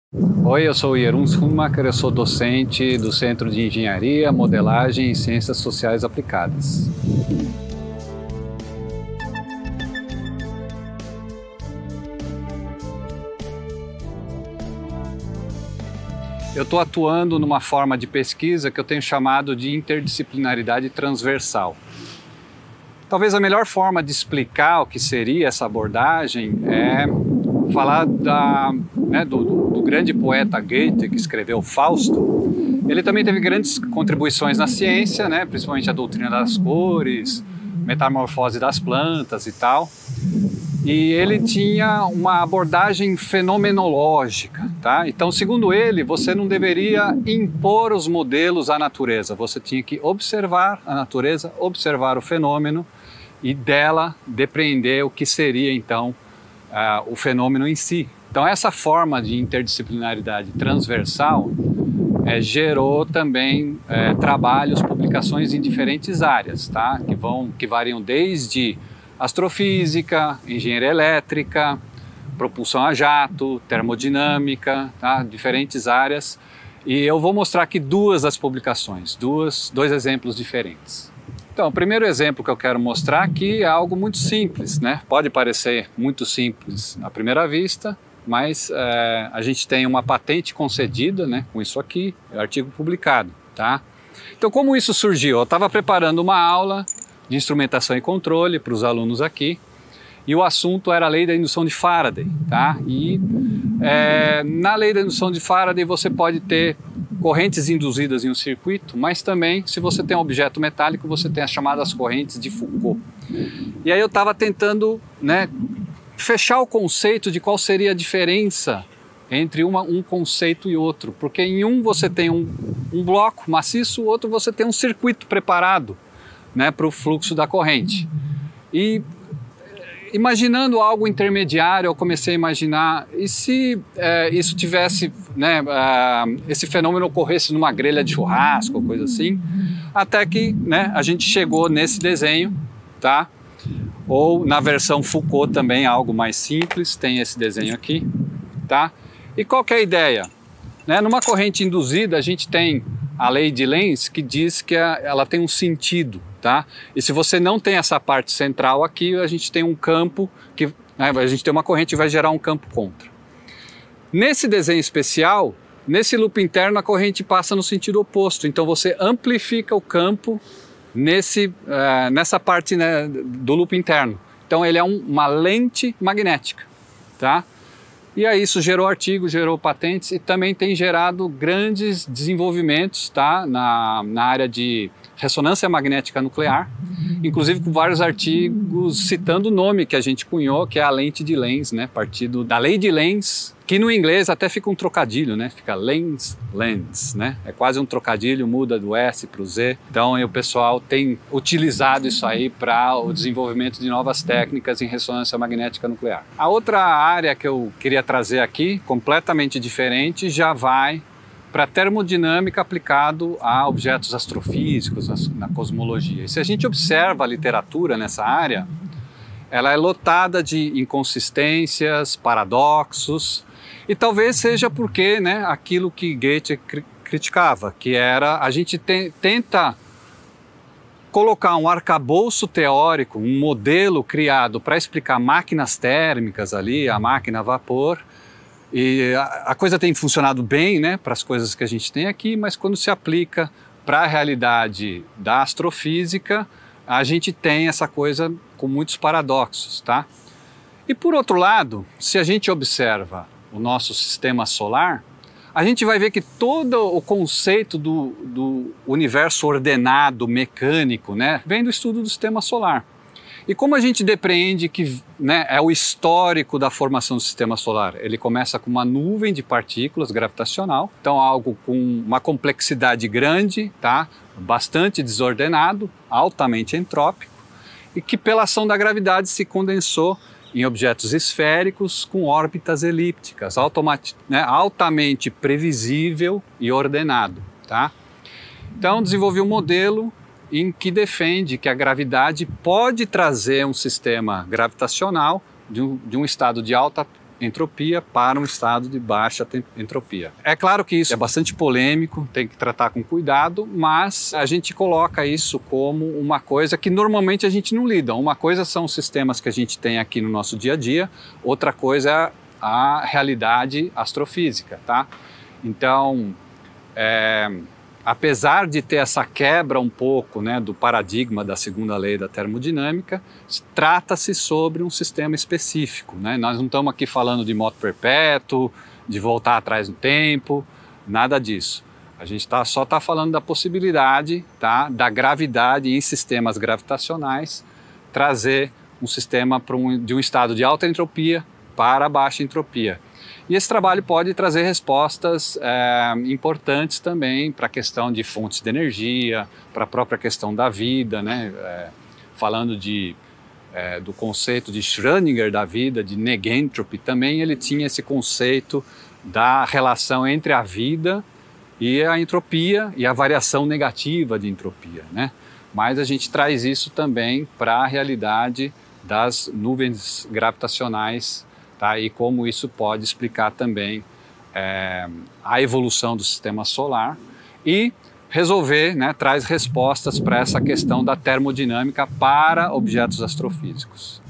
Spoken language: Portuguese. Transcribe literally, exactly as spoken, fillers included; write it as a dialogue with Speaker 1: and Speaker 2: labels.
Speaker 1: Oi, eu sou o Jeroen Schoenmaker, eu sou docente do Centro de Engenharia, Modelagem e Ciências Sociais Aplicadas. Eu estou atuando numa forma de pesquisa que eu tenho chamado de interdisciplinaridade transversal. Talvez a melhor forma de explicar o que seria essa abordagem é falar da, né, do, do grande poeta Goethe, que escreveu Fausto. Ele também teve grandes contribuições na ciência, né, principalmente a doutrina das cores, metamorfose das plantas e tal. E ele tinha uma abordagem fenomenológica, tá? Então, segundo ele, você não deveria impor os modelos à natureza. Você tinha que observar a natureza, observar o fenômeno e dela depreender o que seria, então, uh, o fenômeno em si. Então, essa forma de interdisciplinaridade transversal é, gerou também é, trabalhos, publicações em diferentes áreas, tá? Que vão, que variam desde astrofísica, engenharia elétrica, propulsão a jato, termodinâmica, tá? Diferentes áreas. E eu vou mostrar aqui duas das publicações, duas, dois exemplos diferentes. Então, o primeiro exemplo que eu quero mostrar aqui é algo muito simples, né? Pode parecer muito simples à primeira vista, mas é, a gente tem uma patente concedida, né, com isso aqui, é um artigo publicado, tá? Então, como isso surgiu? Eu estava preparando uma aula de instrumentação e controle para os alunos aqui, e o assunto era a lei da indução de Faraday, tá? E é, na lei da indução de Faraday você pode ter correntes induzidas em um circuito, mas também, se você tem um objeto metálico, você tem as chamadas correntes de Foucault. E aí eu estava tentando, né, fechar o conceito de qual seria a diferença entre uma, um conceito e outro, porque em um você tem um, um bloco maciço, o outro você tem um circuito preparado, né, para o fluxo da corrente. E imaginando algo intermediário, eu comecei a imaginar, e se é, isso tivesse, né, uh, esse fenômeno ocorresse numa grelha de churrasco, coisa assim, até que, né, a gente chegou nesse desenho, tá? Ou na versão Foucault também, algo mais simples, tem esse desenho aqui, tá? E qual que é a ideia? Né, numa corrente induzida, a gente tem a lei de Lenz, que diz que a, ela tem um sentido, tá? E se você não tem essa parte central aqui, a gente tem um campo, que, né, a gente tem uma corrente que vai gerar um campo contra. Nesse desenho especial, nesse loop interno, a corrente passa no sentido oposto, então você amplifica o campo nesse, uh, nessa parte, né, do loop interno. Então ele é um, uma lente magnética, tá? E aí isso gerou artigos, gerou patentes e também tem gerado grandes desenvolvimentos, tá, na, na área de ressonância magnética nuclear, inclusive com vários artigos citando o nome que a gente cunhou, que é a lente de Lenz, né, partido da lei de Lenz, que no inglês até fica um trocadilho, né, fica Lenz, Lenz, né, é quase um trocadilho, muda do S para o Z, então aí, o pessoal tem utilizado isso aí para o desenvolvimento de novas técnicas em ressonância magnética nuclear. A outra área que eu queria trazer aqui, completamente diferente, já vai para termodinâmica aplicado a objetos astrofísicos, na, na cosmologia. E se a gente observa a literatura nessa área, ela é lotada de inconsistências, paradoxos, e talvez seja porque, né, aquilo que Goethe cri criticava, que era a gente te tenta colocar um arcabouço teórico, um modelo criado para explicar máquinas térmicas ali, a máquina a vapor, e a, a coisa tem funcionado bem, né, para as coisas que a gente tem aqui, mas quando se aplica para a realidade da astrofísica, a gente tem essa coisa com muitos paradoxos, tá? E por outro lado, se a gente observa o nosso sistema solar, a gente vai ver que todo o conceito do, do universo ordenado, mecânico, né, vem do estudo do sistema solar. E como a gente depreende que, né, é o histórico da formação do sistema solar? Ele começa com uma nuvem de partículas gravitacional, então algo com uma complexidade grande, tá? Bastante desordenado, altamente entrópico, e que pela ação da gravidade se condensou em objetos esféricos com órbitas elípticas, né, altamente previsível e ordenado, tá? Então desenvolvi um modelo em que defende que a gravidade pode trazer um sistema gravitacional de um, de um estado de alta entropia para um estado de baixa entropia. É claro que isso é bastante polêmico, tem que tratar com cuidado, mas a gente coloca isso como uma coisa que normalmente a gente não lida. Uma coisa são os sistemas que a gente tem aqui no nosso dia a dia, outra coisa é a realidade astrofísica, tá? Então, é, apesar de ter essa quebra um pouco, né, do paradigma da segunda lei da termodinâmica, trata-se sobre um sistema específico, né? Nós não estamos aqui falando de moto perpétuo, de voltar atrás no tempo, nada disso. A gente tá, só está falando da possibilidade, tá, da gravidade em sistemas gravitacionais trazer um sistema para um, de um estado de alta entropia para baixa entropia. E esse trabalho pode trazer respostas é, importantes também para a questão de fontes de energia, para a própria questão da vida, né? É, falando de, é, do conceito de Schrödinger da vida, de negentropy, também ele tinha esse conceito da relação entre a vida e a entropia e a variação negativa de entropia, né? Mas a gente traz isso também para a realidade das nuvens gravitacionais, tá? E como isso pode explicar também é, a evolução do sistema solar e resolver, né, traz respostas para essa questão da termodinâmica para objetos astrofísicos.